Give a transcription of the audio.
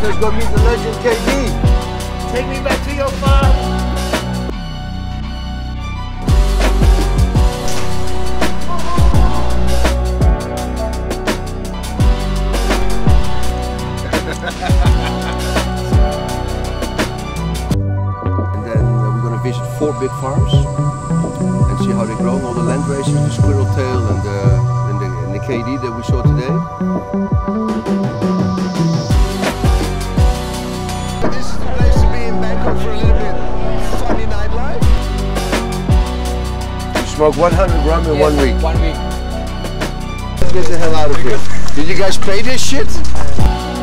let's go meet the legend KD. Take me back to your farm. And then we're going to visit 4 big farms and see how they grow. All the land races, the squirrel tail and the KD that we saw today. This is the place to be in Bangkok for a little bit funny nightlife. You smoke 100 gram in 1 week. 1 week. Let's get the hell out of here. Did you guys pay this shit?